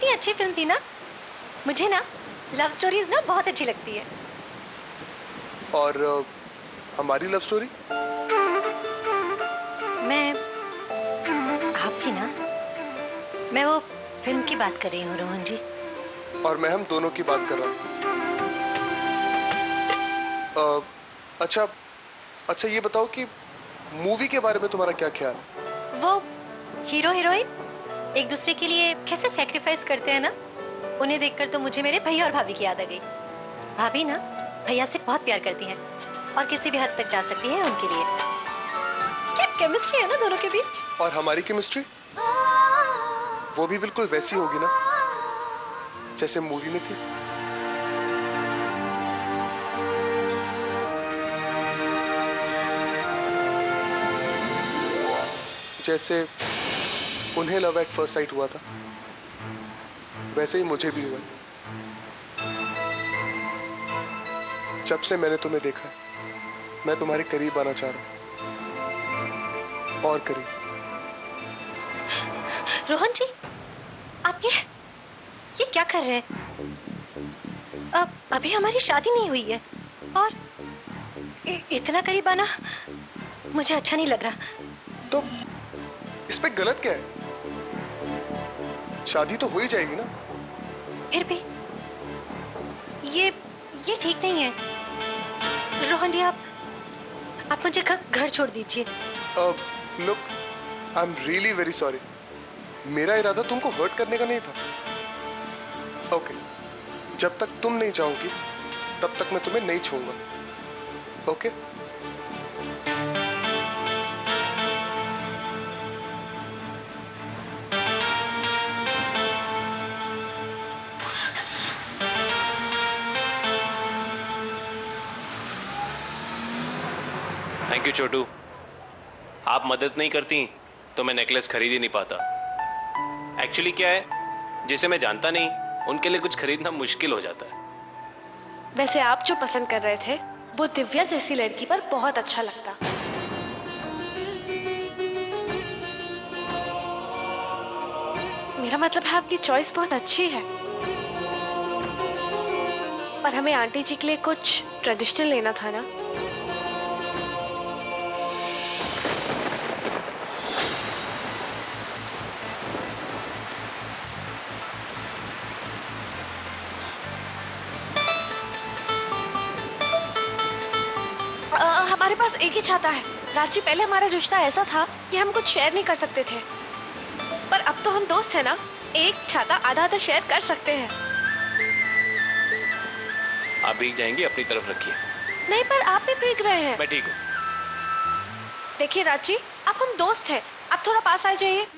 कितनी अच्छी फिल्म थी ना। मुझे ना लव स्टोरीज ना बहुत अच्छी लगती है। और हमारी लव स्टोरी? मैं आपकी ना, मैं वो फिल्म की बात कर रही हूँ रोहन जी। और मैं हम दोनों की बात कर रहा हूँ। अच्छा अच्छा, ये बताओ कि मूवी के बारे में तुम्हारा क्या ख्याल है? वो हीरो हीरोइन एक दूसरे के लिए कैसे सैक्रिफाइस करते हैं ना, उन्हें देखकर तो मुझे मेरे भैया और भाभी की याद आ गई। भाभी ना भैया से बहुत प्यार करती हैं और किसी भी हद तक जा सकती है उनके लिए। क्या केमिस्ट्री है ना दोनों के बीच। और हमारी केमिस्ट्री वो भी बिल्कुल वैसी होगी ना जैसे मूवी में थी। जैसे उन्हें लव एट फर्स्ट साइट हुआ था वैसे ही मुझे भी हुआ। जब से मैंने तुम्हें देखा है मैं तुम्हारे करीब आना चाह रहा हूं, और करीब। रोहन जी, आप ये क्या कर रहे हैं? अभी हमारी शादी नहीं हुई है और इतना करीब आना मुझे अच्छा नहीं लग रहा। तो इस पे गलत क्या है? शादी तो हो ही जाएगी ना। फिर भी ये ठीक नहीं है। रोहन जी, आप मुझे घर छोड़ दीजिए। Look, I am really very sorry. मेरा इरादा तुमको हर्ट करने का नहीं था। ओके, जब तक तुम नहीं चाहोगी तब तक मैं तुम्हें नहीं छूऊंगा। ओके? Thank you Chhotu. आप मदद नहीं करती तो मैं नेकलेस खरीद ही नहीं पाता। एक्चुअली क्या है, जिसे मैं जानता नहीं उनके लिए कुछ खरीदना मुश्किल हो जाता है। वैसे आप जो पसंद कर रहे थे वो दिव्या जैसी लड़की पर बहुत अच्छा लगता। मेरा मतलब है आपकी चॉइस बहुत अच्छी है, पर हमें आंटी जी के लिए कुछ ट्रेडिशनल लेना था ना। हमारे पास एक ही छाता है रांची। पहले हमारा रिश्ता ऐसा था कि हम कुछ शेयर नहीं कर सकते थे, पर अब तो हम दोस्त हैं ना, एक छाता आधा आधा शेयर कर सकते हैं। आप भीग जाएंगी, अपनी तरफ रखिए। नहीं, पर आप भी भीग रहे हैं। मैं ठीक हूँ। देखिए रांची, अब हम दोस्त हैं, आप थोड़ा पास आ जाइए।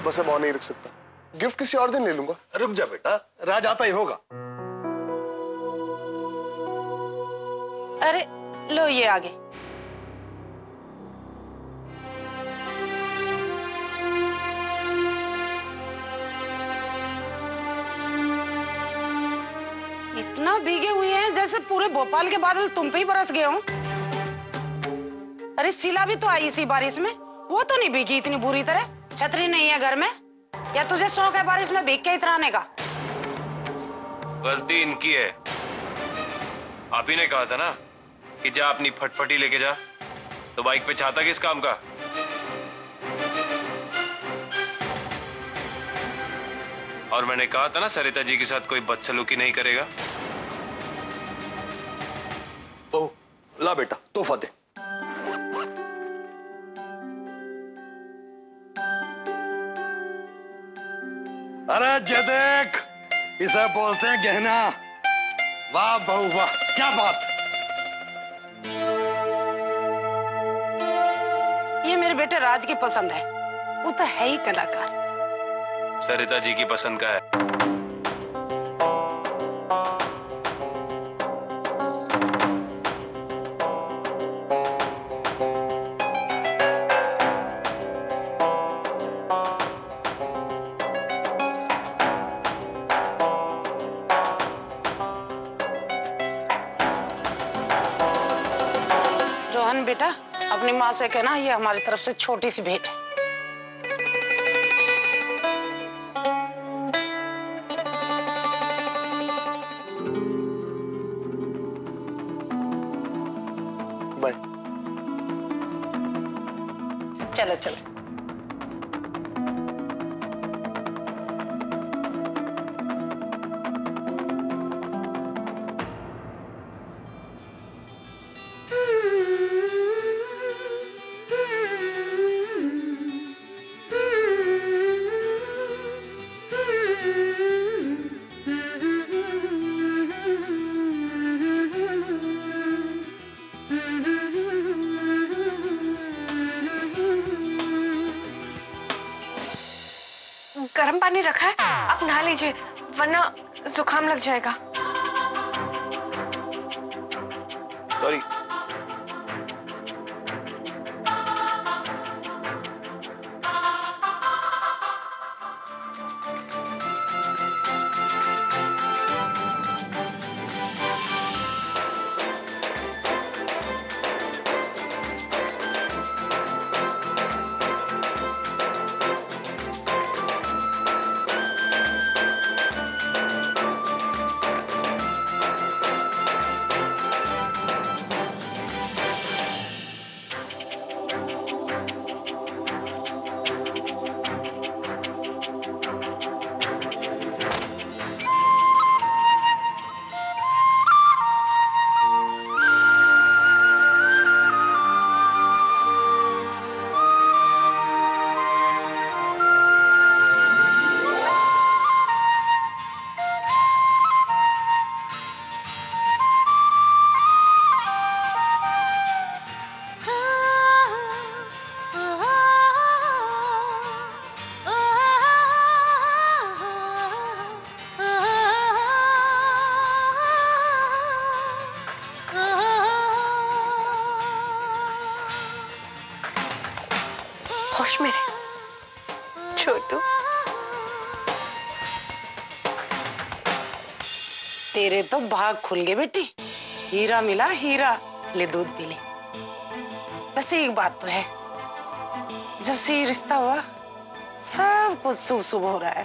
बस अब और नहीं रुक सकता। गिफ्ट किसी और दिन ले लूंगा। रुक जा बेटा, राज आता ही होगा। अरे लो ये आगे। इतना भीगे हुए हैं जैसे पूरे भोपाल के बादल तुम पे ही बरस गए हो। अरे शीला भी तो आई इसी बारिश में, वो तो नहीं भीगी इतनी बुरी तरह। छतरी नहीं है घर में, या तुझे शौक है बारिश में भीग के इतराने का? गलती इनकी है। आप ही ने कहा था ना कि जा अपनी फटफटी लेके जा, तो बाइक पे छाता किस काम का? और मैंने कहा था ना सरिता जी के साथ कोई बदसलूकी नहीं करेगा। बहू ला बेटा, तोहफा दे। अरे ये देख, इसे बोलते हैं गहना। वाह बहू वाह, क्या बात। ये मेरे बेटे राज की पसंद है, वो तो है ही कलाकार। सरिता जी की पसंद का है। रोहन बेटा, अपनी माँ से कहना ये हमारी तरफ से छोटी सी भेंट है। बाय। चलो चलो। गर्म पानी रखा है, आप नहा लीजिए वरना जुकाम लग जाएगा। सॉरी। होश में रहे छोटू। तेरे तो भाग खुल गए बेटी, हीरा मिला हीरा। ले दूध पी ले। वैसे एक बात तो है, जब से ये रिश्ता हुआ सब कुछ शुभ शुभ हो रहा है।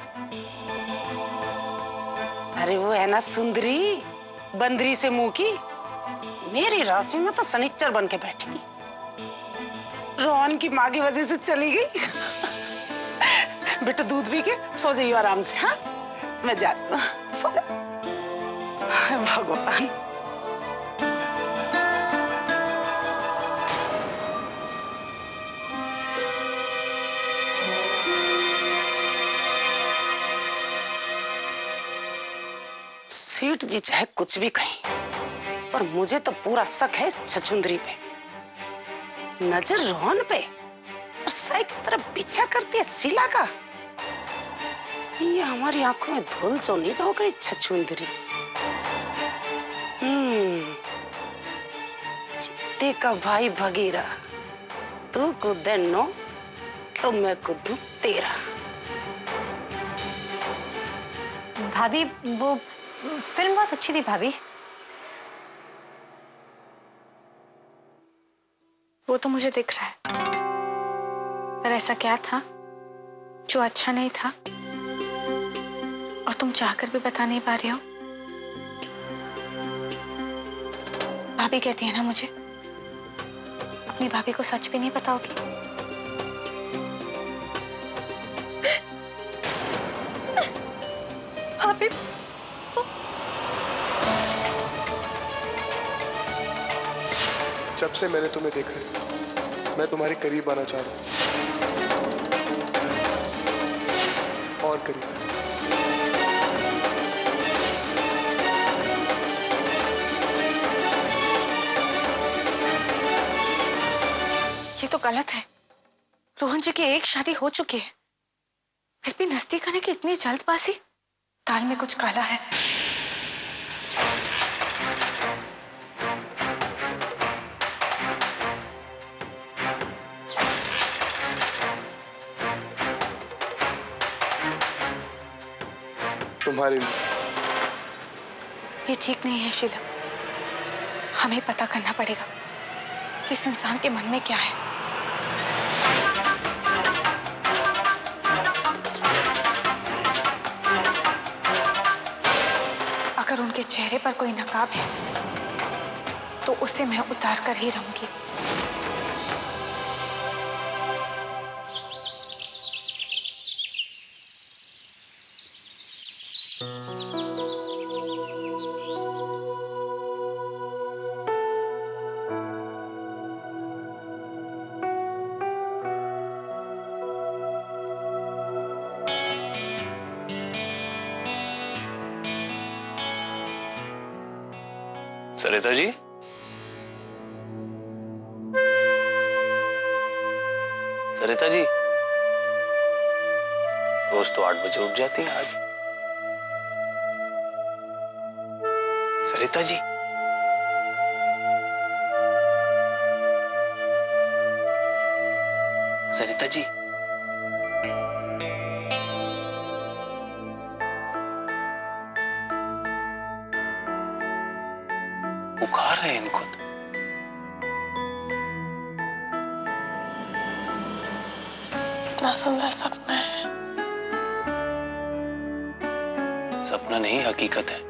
अरे वो है ना सुंदरी, बंदरी से मुंह की, मेरी राशि में तो शनिचर बन के बैठी थी। रोहन की माँ की वजह से चली गई। बेटा दूध पी के सो जाइए आराम से। हाँ मैं जा रही हूँ, सो जा। भगवान। सीट जी चाहे कुछ भी कहीं, पर मुझे तो पूरा शक है इस छछुंदरी पे। नजर रोहन पे और साई की तरफ पीछा करती है शीला का। ये हमारी आंखों में धूल तो नहीं हो गई छछुंदरी? चित्ते का भाई भगीरा, तू कूदे नो तो मैं कूदू तेरा। भाभी वो फिल्म बहुत अच्छी थी भाभी। वो तो मुझे दिख रहा है, पर ऐसा क्या था जो अच्छा नहीं था और तुम चाहकर भी बता नहीं पा रहे हो? भाभी कहती है ना मुझे, अपनी भाभी को सच भी नहीं पता होगी। भाभी जब से मैंने तुम्हें देखा है, मैं तुम्हारे करीब आना चाह रहा हूं, और करीब। ये तो गलत है। रोहन जी की एक शादी हो चुकी है, फिर भी नजदीक आने की इतनी जल्दबाजी। दाल में कुछ काला है। तुम्हारे लिए ये ठीक नहीं है शीला। हमें पता करना पड़ेगा कि इस इंसान के मन में क्या है। अगर उनके चेहरे पर कोई नकाब है तो उसे मैं उतार कर ही रहूंगी। सरिता जी, सरिता जी, रोज तो 8 बजे उठ जाती हैं, आज सरिता जी। सरिता जी, बुखार है इनको तो। इतना सुंदर सपना है। सपना नहीं, हकीकत है।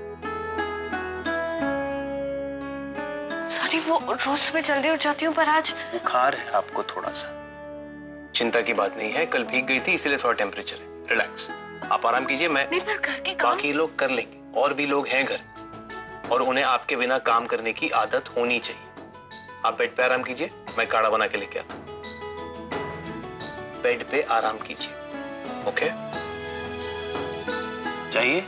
सॉरी, वो रोज सुबह जल्दी उठ जाती हूँ, पर आज बुखार है आपको थोड़ा सा। चिंता की बात नहीं है, कल भीग गई थी इसीलिए थोड़ा टेम्परेचर है। रिलैक्स, आप आराम कीजिए। मैं नहीं, पर घर के काम बाकी लोग कर लेंगे, और भी लोग हैं घर, और उन्हें आपके बिना काम करने की आदत होनी चाहिए। आप बेड पे आराम कीजिए, मैं काढ़ा बना के लेके आता हूं। बेड पे आराम कीजिए, ओके? चाहिए?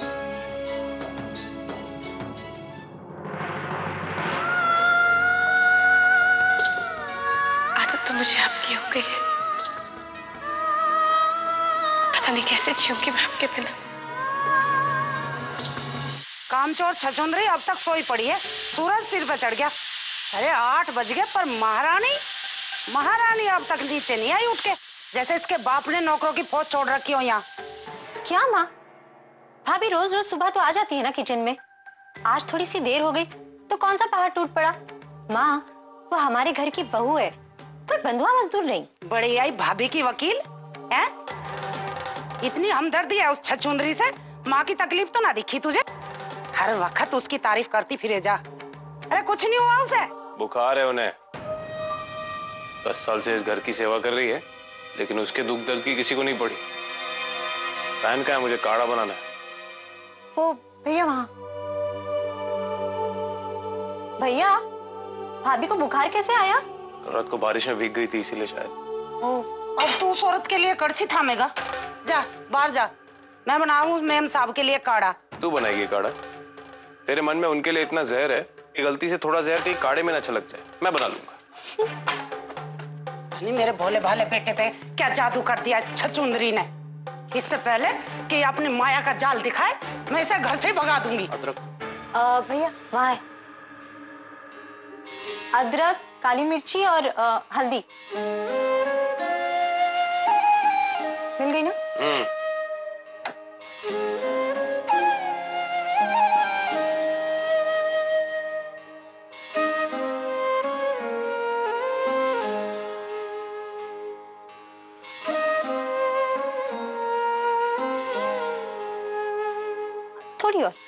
आदत तो मुझे आपकी हो गई है। पता नहीं कैसे जीऊंगी मैं आपके बिना। कामचोर छछुंदरी अब तक सोई पड़ी है, सूरज सिर पे चढ़ गया। अरे 8 बज गए, पर महारानी अब तक नीचे नहीं आई उठ के, जैसे इसके बाप ने नौकरों की फौज छोड़ रखी हो यहाँ। क्या माँ? भाभी रोज रोज सुबह तो आ जाती है ना किचन में। आज थोड़ी सी देर हो गई तो कौन सा पहाड़ टूट पड़ा? माँ, वो हमारे घर की बहू है, कोई बंधुआ मजदूर नहीं। बड़ी आई भाभी की वकील है। इतनी हमदर्दी है उस छछुंदरी से, माँ की तकलीफ तो ना दिखी तुझे? हर वक्त उसकी तारीफ करती फिरे जा। अरे कुछ नहीं हुआ उसे। बुखार है उन्हें। 10 साल से इस घर की सेवा कर रही है, लेकिन उसके दुख दर्द की किसी को नहीं पड़ी। बहन का है, मुझे काढ़ा बनाना है। वो भैया वहाँ। भैया, भाभी को बुखार कैसे आया? रात को बारिश में भीग गई थी इसीलिए शायद। अब तू उस औरत के लिए कड़छी थामेगा? जा बाहर जा, मैं बनाऊं मेम साहब के लिए काढ़ा। तू बनाएगी काढ़ा? तेरे मन में उनके लिए इतना जहर है कि गलती से थोड़ा जहर कहीं काढ़े में ना छलक जाए। मैं बना लूंगा। नहीं, मेरे भोले भाले बेटे पे क्या जादू कर दिया छछुंदरी ने। इससे पहले कि अपनी माया का जाल दिखाए, मैं इसे घर से भगा दूंगी। अदरक भैया वहाँ है अदरक, काली मिर्ची और हल्दी। मिल गई ना? थोड़ी और।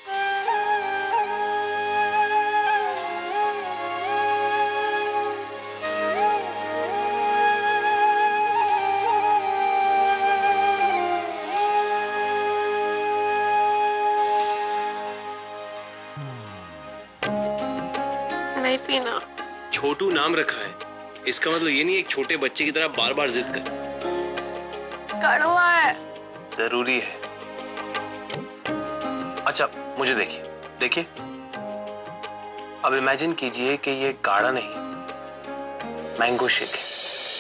नहीं पीना। छोटू नाम रखा है, इसका मतलब ये नहीं एक छोटे बच्चे की तरह बार बार जिद कर। कड़वा है। जरूरी है। अच्छा मुझे देखिए देखिए, अब इमेजिन कीजिए कि ये काढ़ा नहीं, मैंगो शेक है।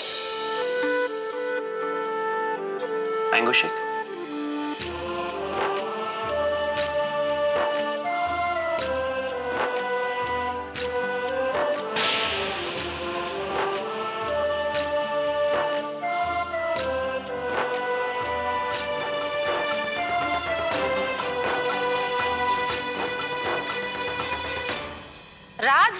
Mango shake. राज,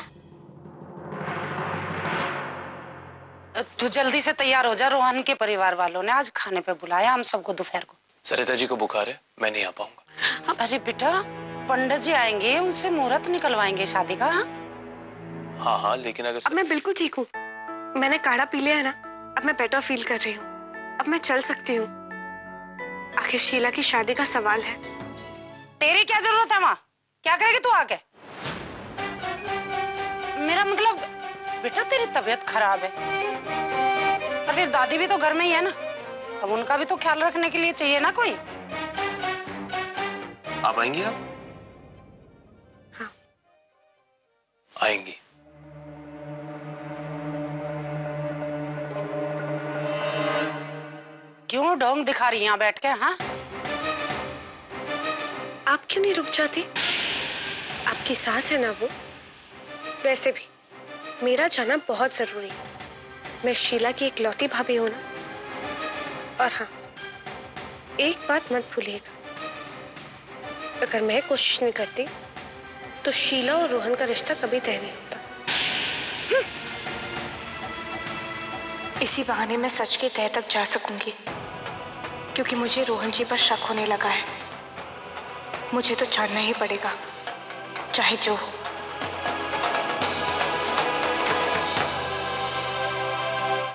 तू जल्दी से तैयार हो जा, रोहन के परिवार वालों ने आज खाने पे बुलाया हम सबको दोपहर को। सरिता जी को बुखार है, मैं नहीं आ पाऊंगा। अरे बेटा, पंडित जी आएंगे, उनसे मुहूर्त निकलवाएंगे शादी का। हाँ हाँ, लेकिन अगर अब मैं बिल्कुल ठीक हूँ। मैंने काढ़ा पी लिया है ना, अब मैं बेटर फील कर रही हूँ। अब मैं चल सकती हूँ। आखिर शीला की शादी का सवाल है। तेरी क्या जरूरत है माँ? क्या करेगी तू आके? मेरा मतलब बेटा, तेरी तबीयत खराब है और फिर दादी भी तो घर में ही है ना, अब उनका भी तो ख्याल रखने के लिए चाहिए ना कोई। आप आएंगी? आप हाँ। आएंगी? क्यों ढोंग दिखा रही यहाँ बैठ के? हाँ, आप क्यों नहीं रुक जाती? आपकी सास है ना वो। वैसे भी मेरा जाना बहुत जरूरी है। मैं शीला की इकलौती भाभी हूं ना। और हाँ, एक बात मत भूलिएगा, अगर मैं कोशिश नहीं करती तो शीला और रोहन का रिश्ता कभी तय नहीं होता। इसी बहाने मैं सच के तह तक जा सकूंगी, क्योंकि मुझे रोहन जी पर शक होने लगा है। मुझे तो जानना ही पड़ेगा, चाहे जो हो।